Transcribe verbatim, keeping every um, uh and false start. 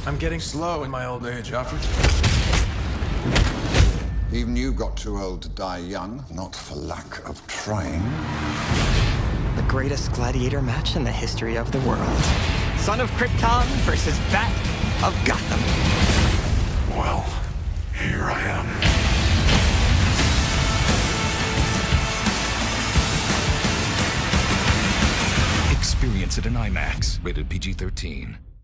I'm getting slow in my old age, Alfred. Even you got too old to die young, not for lack of trying. The greatest gladiator match in the history of the world. Son of Krypton versus Bat of Gotham. Well, here I am. Experience it in IMAX. Rated P G thirteen.